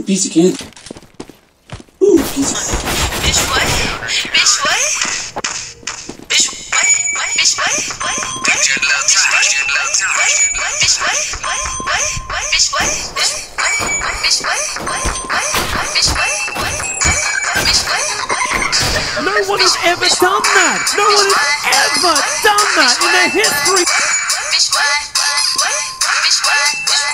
piece of candy. Ooh, piece of candy. Bitch, what? Bitch, what? Bitch, what? Bitch, what? What? Bitch, what? Bitch, what? Bitch, what? Bitch, what? Bitch, what? Bitch, what? No one has ever done that! No one has ever done that in their history! Bitch, what? Bitch, what?